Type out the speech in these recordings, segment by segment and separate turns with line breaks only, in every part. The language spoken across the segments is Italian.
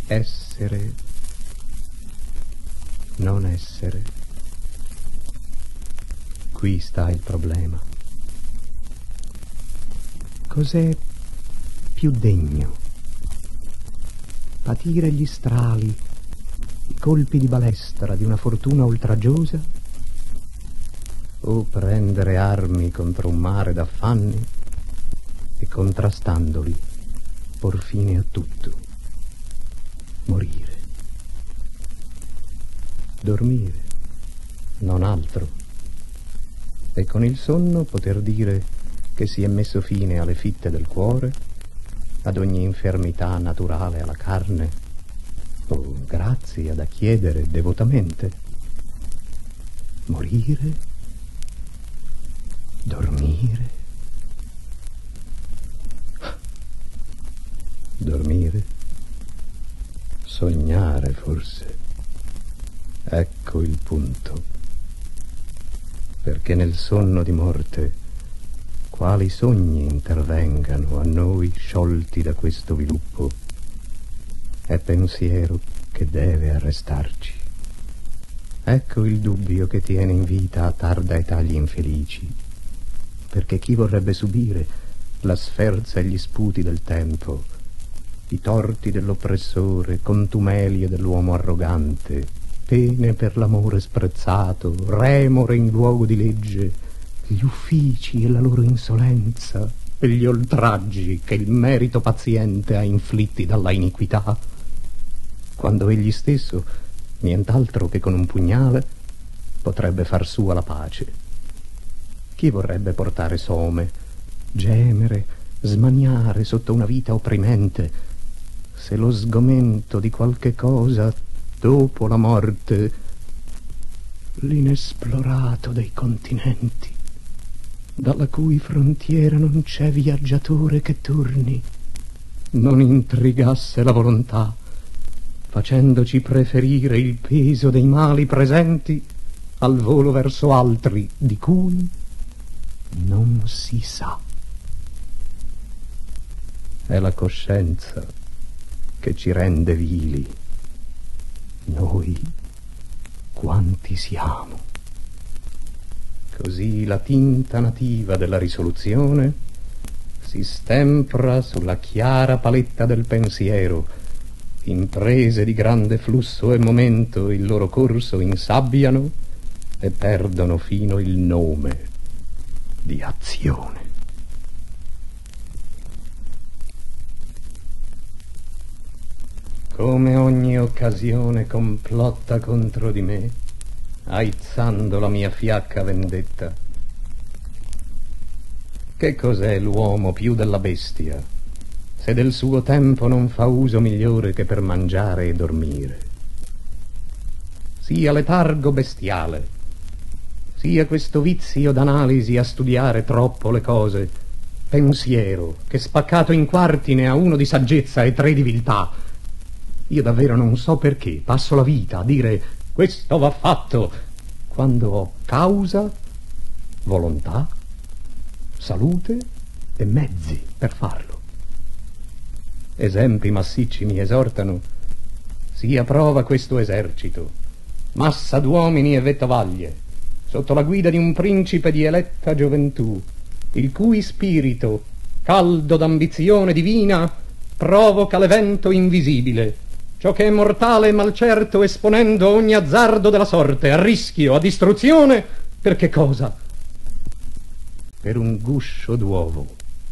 Essere, non essere. Qui sta il problema. Cos'è più degno? Patire gli strali, i colpi di balestra di una fortuna oltraggiosa, o prendere armi contro un mare d'affanni e contrastandoli por fine a tutto, morire. Dormire, non altro, e con il sonno poter dire che si è messo fine alle fitte del cuore, ad ogni infermità naturale alla carne, o grazia da chiedere devotamente. Morire, dormire, dormire, sognare forse. Ecco il punto, perché nel sonno di morte quali sogni intervengano a noi sciolti da questo viluppo, è pensiero che deve arrestarci. Ecco il dubbio che tiene in vita a tarda età gli infelici, perché chi vorrebbe subire la sferza e gli sputi del tempo, i torti dell'oppressore, contumelie dell'uomo arrogante, pene per l'amore sprezzato, remore in luogo di legge, gli uffici e la loro insolenza e gli oltraggi che il merito paziente ha inflitti dalla iniquità, quando egli stesso, nient'altro che con un pugnale, potrebbe far sua la pace. Chi vorrebbe portare some, gemere, smaniare sotto una vita opprimente, se lo sgomento di qualche cosa dopo la morte, l'inesplorato dei continenti, dalla cui frontiera non c'è viaggiatore che torni, non intrigasse la volontà, facendoci preferire il peso dei mali presenti al volo verso altri di cui non si sa. È la coscienza che ci rende vili. Noi quanti siamo? Così la tinta nativa della risoluzione si stempra sulla chiara paletta del pensiero. Imprese di grande flusso e momento il loro corso insabbiano e perdono fino il nome di azione. Come ogni occasione complotta contro di me, aizzando la mia fiacca vendetta. Che cos'è l'uomo più della bestia, se del suo tempo non fa uso migliore che per mangiare e dormire? Sia letargo bestiale, sia questo vizio d'analisi a studiare troppo le cose, pensiero che spaccato in quarti ne ha uno di saggezza e tre di viltà. Io davvero non so perché passo la vita a dire questo va fatto, quando ho causa, volontà, salute e mezzi per farlo. Esempi massicci mi esortano: sia prova questo esercito, massa d'uomini e vettovaglie, sotto la guida di un principe di eletta gioventù, il cui spirito, caldo d'ambizione divina, provoca l'evento invisibile, ciò che è mortale e malcerto, esponendo ogni azzardo della sorte, a rischio, a distruzione, per che cosa? Per un guscio d'uovo.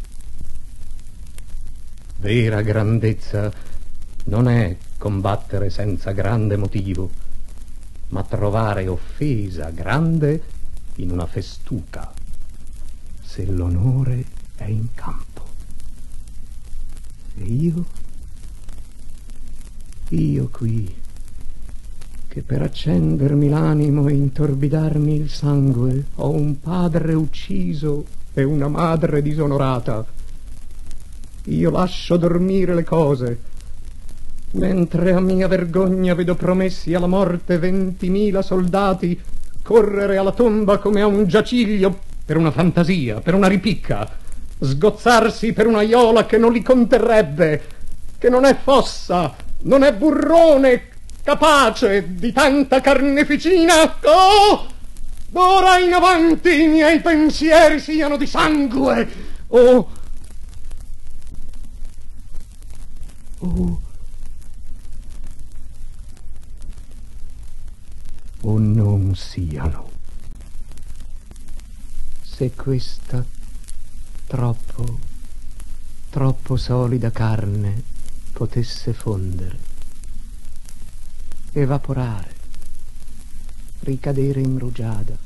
Vera grandezza non è combattere senza grande motivo, ma trovare offesa grande in una festuca, se l'onore è in campo. E io qui, che per accendermi l'animo e intorbidarmi il sangue ho un padre ucciso e una madre disonorata, io lascio dormire le cose, mentre a mia vergogna vedo promessi alla morte 20.000 soldati correre alla tomba come a un giaciglio per una fantasia, per una ripicca, sgozzarsi per una iola che non li conterrebbe, che non è fossa,
non è burrone capace di tanta carneficina. Oh, d'ora in avanti i miei pensieri siano di sangue. Oh,
o non siano. Se questa troppo solida carne potesse fondere, evaporare, ricadere in rugiada,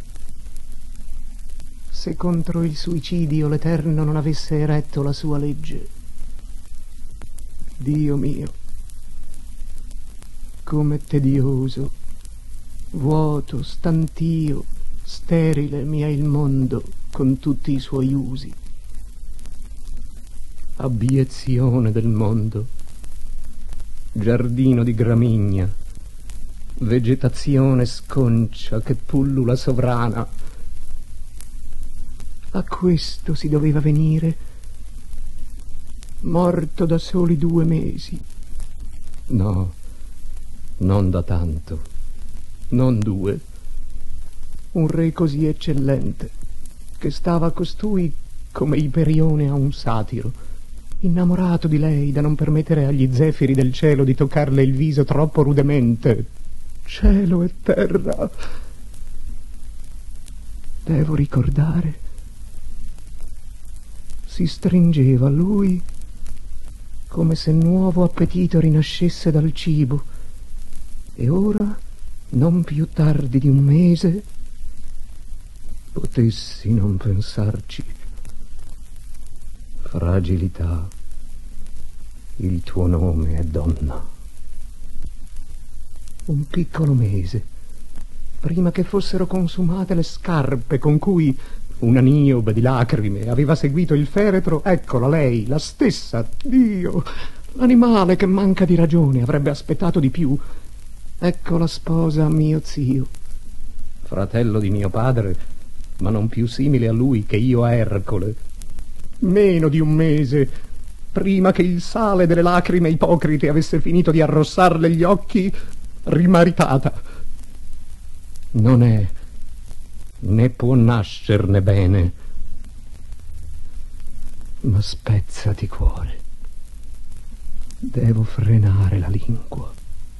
se contro il suicidio l'Eterno non avesse eretto la sua legge, Dio mio, come tedioso, vuoto, stantio, sterile mi è il mondo con tutti i suoi usi. Abiezione del mondo, giardino di gramigna, vegetazione sconcia che pullula sovrana. A questo si doveva venire, morto da soli 2 mesi. No, non da tanto, non 2. Un re così eccellente, che stava a costui come Iperione a un satiro, innamorato di lei da non permettere agli zefiri del cielo di toccarle il viso troppo rudemente. Cielo e terra! Devo ricordare. Si stringeva a lui come se nuovo appetito rinascesse dal cibo, e ora, non più tardi di 1 mese, potessi non pensarci. Fragilità, il tuo nome è donna. 1 piccolo mese, prima che fossero consumate le scarpe con cui una Niobe di lacrime aveva seguito il feretro, eccola lei, la stessa, Dio, l'animale che manca di ragione avrebbe aspettato di più. Ecco la sposa a mio zio, fratello di mio padre, ma non più simile a lui che io a Ercole. Meno di 1 mese, prima che il sale delle lacrime ipocrite avesse finito di arrossarle gli occhi, rimaritata. Non è, né può nascerne bene, ma spezzati cuore. Devo frenare la lingua.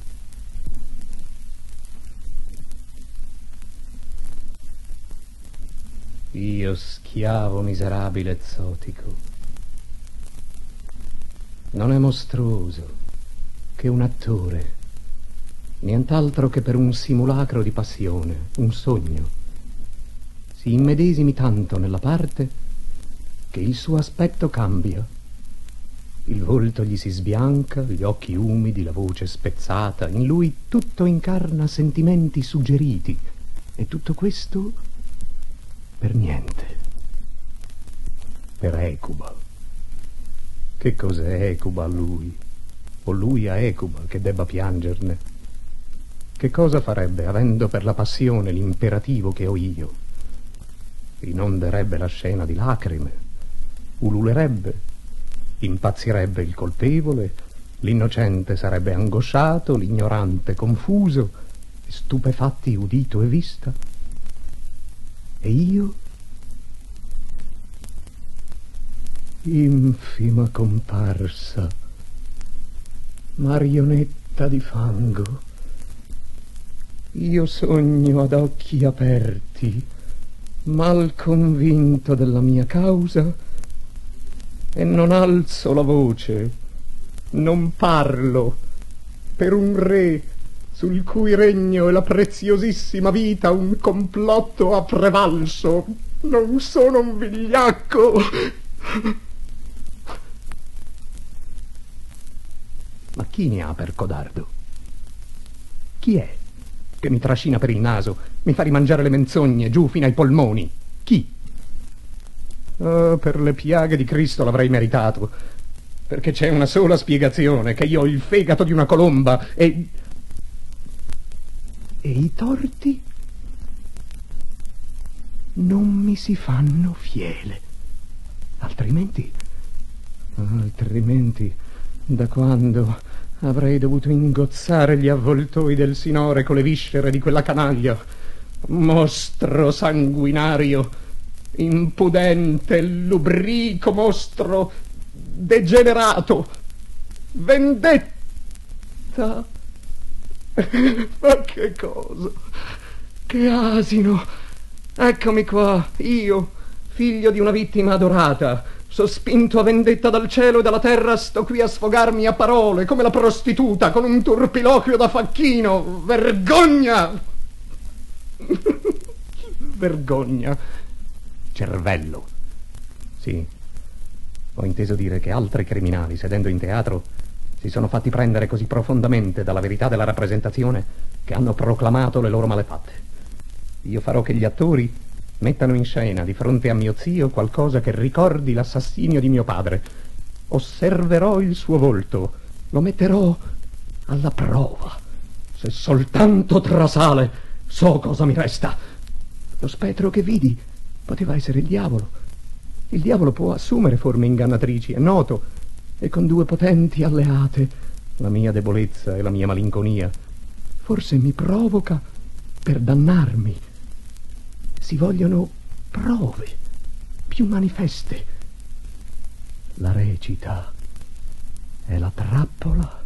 Io schiavo miserabile e zotico, non è mostruoso che un attore, nient'altro che per un simulacro di passione, un sogno, si immedesimi tanto nella parte che il suo aspetto cambia, il volto gli si sbianca, gli occhi umidi, la voce spezzata, in lui tutto incarna sentimenti suggeriti, e tutto questo per niente, per Ecuba. Che cos'è Ecuba a lui, o lui a Ecuba che debba piangerne? Che cosa farebbe avendo per la passione l'imperativo che ho io? Inonderebbe la scena di lacrime, ululerebbe, impazzirebbe il colpevole, l'innocente sarebbe angosciato, l'ignorante confuso, stupefatti udito e vista. E io? Infima comparsa, marionetta di fango, io sogno ad occhi aperti, mal convinto della mia causa, e non alzo la voce, non parlo per un re sul cui regno e la preziosissima vita un complotto ha prevalso. Non sono un vigliacco. Ma chi ne ha per codardo? Chi è che mi trascina per il naso, mi fa rimangiare le menzogne giù fino ai polmoni? Chi? Oh, per le piaghe di Cristo l'avrei meritato, perché c'è una sola spiegazione, che io ho il fegato di una colomba e i torti non mi si fanno fiele. Altrimenti da quando
Avrei dovuto ingozzare gli avvoltoi del Sinore con le viscere di quella canaglia. Mostro sanguinario, impudente, lubrico mostro, degenerato, vendetta. Ma che cosa? Che asino! Eccomi qua, io, figlio di una vittima adorata, sospinto a vendetta dal cielo e dalla terra, sto qui a sfogarmi a parole, come la prostituta, con un turpiloquio da facchino. Vergogna! Vergogna.
Cervello. Sì, ho inteso dire che altri criminali, sedendo in teatro, si sono fatti prendere così profondamente dalla verità della rappresentazione che hanno proclamato le loro malefatte. Io farò che gli attori mettano in scena di fronte a mio zio qualcosa che ricordi l'assassinio di mio padre. Osserverò il suo volto, lo metterò alla prova. Se soltanto trasale, so cosa mi resta. Lo spettro che vidi poteva essere il diavolo. Il diavolo può assumere forme ingannatrici, è noto, e con due potenti alleate, la mia debolezza e la mia malinconia, forse mi provoca per dannarmi. Si vogliono prove più manifeste. La recita è la trappola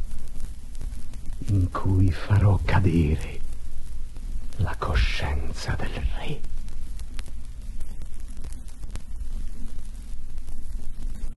in cui farò cadere la coscienza del re.